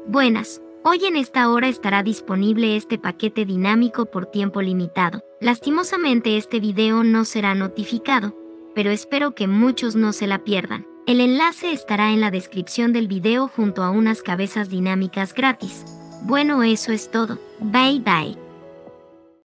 Buenas, hoy en esta hora estará disponible este paquete dinámico por tiempo limitado. Lastimosamente este video no será notificado, pero espero que muchos no se la pierdan. El enlace estará en la descripción del video junto a unas cabezas dinámicas gratis. Bueno, eso es todo. Bye bye.